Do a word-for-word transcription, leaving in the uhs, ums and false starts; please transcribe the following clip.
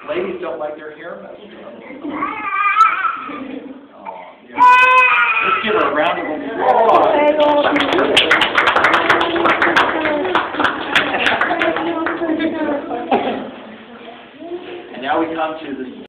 Ladies don't like their hair messed up. Oh, yeah. Let's give her a round of applause. And now we come to the